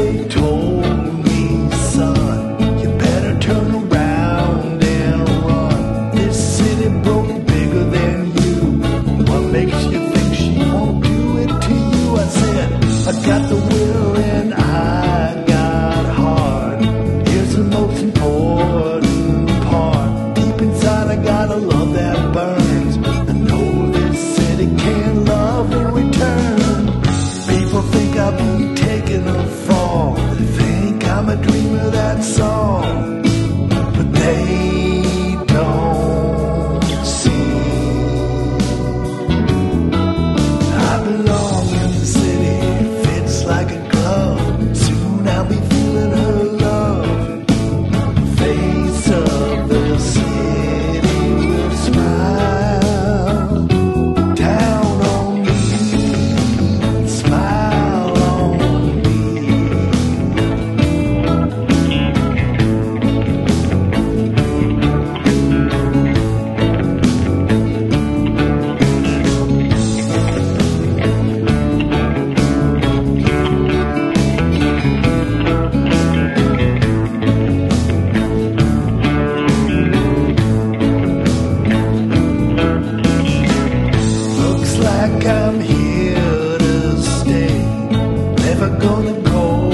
they told me, son, you better turn around and run. This city broke bigger than you. What makes you think she won't do it to you? I said, I got the will and I got heart. Here's the most important part. Deep inside I got a love that burns. I know this city can't love in return. People think I'll be taking a fall. They think I'm a dreamer, that's all. But they don't see. I belong in the city, fits like a glove. Soon I'll be feeling her love. The face of the city will smile down on me, smile on me. Looks like I'm here to stay, never gonna go